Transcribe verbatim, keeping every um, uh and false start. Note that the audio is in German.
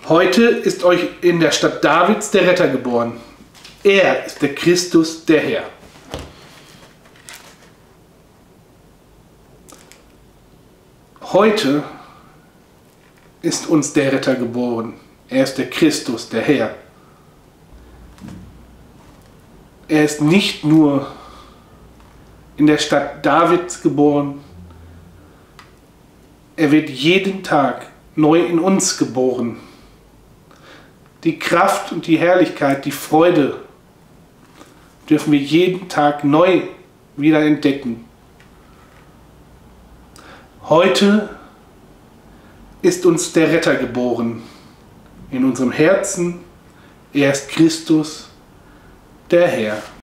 Heute ist euch in der Stadt Davids der Retter geboren. Er ist der Christus, der Herr. Heute ist uns der Retter geboren. Er ist der Christus, der Herr. Er ist nicht nur in der Stadt Davids geboren, er wird jeden Tag neu in uns geboren. Die Kraft und die Herrlichkeit, die Freude dürfen wir jeden Tag neu wieder entdecken. Heute ist uns der Retter geboren. In unserem Herzen, er ist Christus, der Herr.